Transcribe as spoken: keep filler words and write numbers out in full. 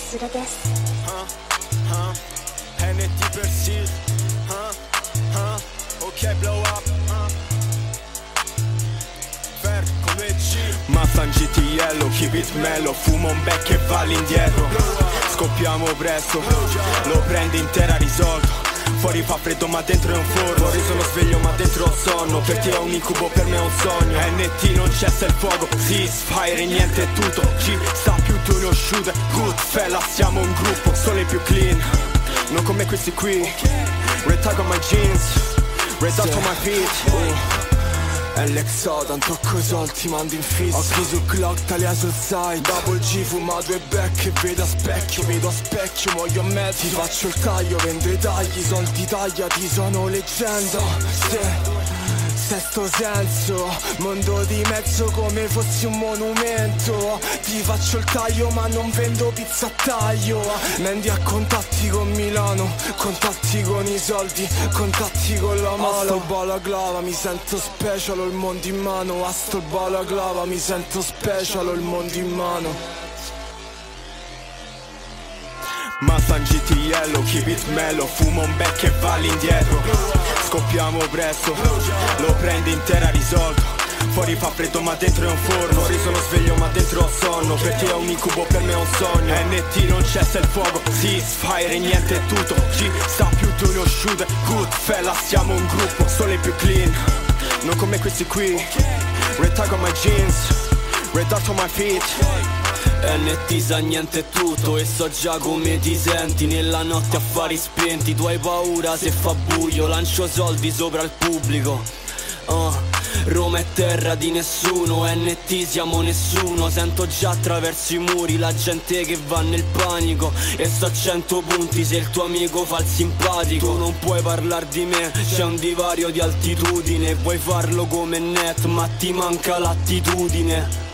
するです。 エヌティー per sì, ok blow up, Ver come G. Mustang G T L, keep it mellow, fumo un becco e va all'indietro. Scoppiamo presto, lo prendi intera risolto. Fuori fa freddo ma dentro è un forno. Fuori sono sveglio ma dentro ho sonno. Per te è un incubo, per me è un sogno. N T non cessa il fuoco, ceasefire e niente è tutto. Ci sta più di uno shooter, Goodfella siamo un gruppo. Solo i più clean, non come questi qui. Red tag on my jeans, red dot on my feet. uh. L X O, tanto coi soldi mando in fissa. Occhi sul clock, talia sul side. Double G, fumato e back. E vedo a specchio, vedo a specchio, muoio a mezzo. Ti faccio il taglio, vendo i tagli. Soldi tagliati, sono leggenda. Se, sesto senso, mondo di mezzo come fossi un monumento. Ti faccio il taglio ma non vendo pizza a taglio. Mendi a contatti con Milano, contatti con i soldi, contatti con la mano. A sto balaclava mi sento special, ho il mondo in mano. A sto balaclava mi sento special, ho il mondo in mano. Mustang G T L, keep it mellow, fumo un becco e va all'indietro. Scoppiamo presto, lo prendi intera risolto. Fuori fa freddo ma dentro è un forno. Fuori sono sveglio ma dentro ho sonno. Per te è un incubo, per me è un sogno. N T non cessa il fuoco, ceasefire e niente è tutto. Ci sta più di uno shooter, Goodfella siamo un gruppo. Solo i più clean, non come questi qui. Red tag on my jeans, red dot on my feet. N T sa niente è tutto e so già come ti senti. Nella notte affari spenti, tu hai paura se fa buio. Lancio soldi sopra il pubblico. uh, Roma è terra di nessuno, N T siamo nessuno. Sento già attraverso i muri la gente che va nel panico. E sto a cento punti se il tuo amico fa il simpatico. Tu non puoi parlare di me, c'è un divario di altitudine. Vuoi farlo come Net ma ti manca l'attitudine.